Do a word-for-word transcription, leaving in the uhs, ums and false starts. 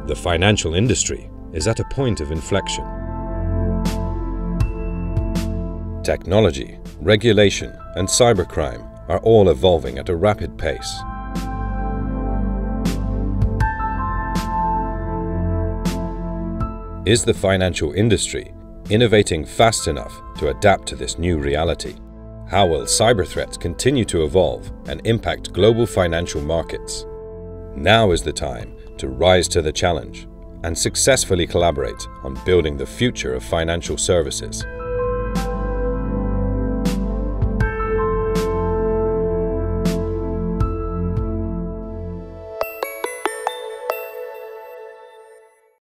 The financial industry is at a point of inflection. Technology, regulation, and cybercrime are all evolving at a rapid pace. Is the financial industry innovating fast enough to adapt to this new reality? How will cyber threats continue to evolve and impact global financial markets? Now is the time to rise to the challenge and successfully collaborate on building the future of financial services.